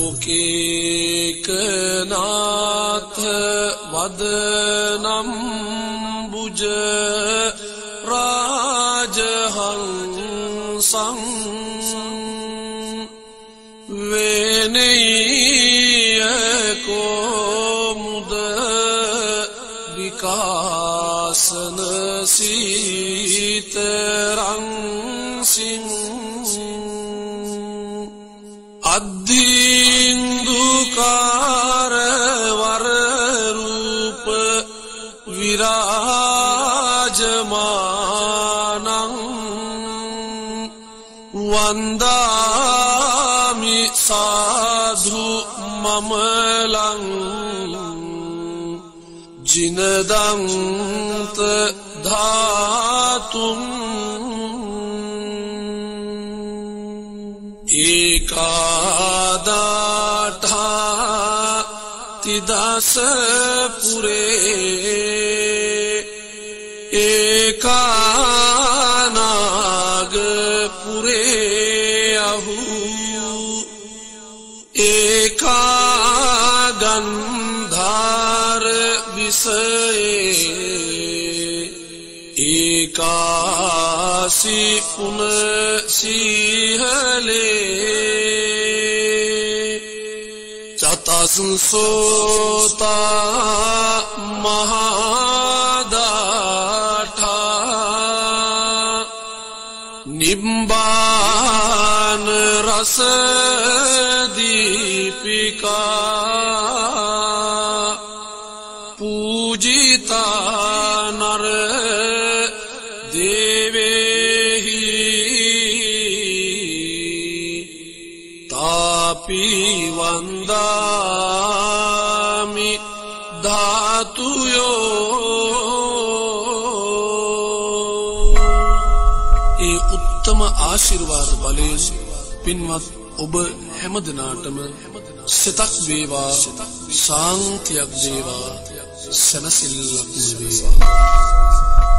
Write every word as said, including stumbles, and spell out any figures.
ලෝකේකනාථ වදනම් බුජ රාජහංසං වේනීයකෝ මුද විකාසන සීතරං සිං අද්ධින්දුකාර වර රූප විරාජමානං වන්දාමි සාධු මමලං ජිනදන්ත ධාතුම් ඒකාදාඨා තිදස පුරේ ඒකානාග පුරේ අහු ඒකාගන්ධාර විසයේ ඒකාසි පුන සීහලේ චතසුසෝතා මහදාඨා නිබ්බාන රස දීපිකා පූජිතා නර දේවේහි තාපි වන්දාමි ධාතුයෝ. ඒ උත්තම ආශිර්වාද බලයෙන් පින්වත් ඔබ හැමදෙනාටම සිතක් වේවා, සාන්තියක් වේවා, සනසිල්ලක් වේවා.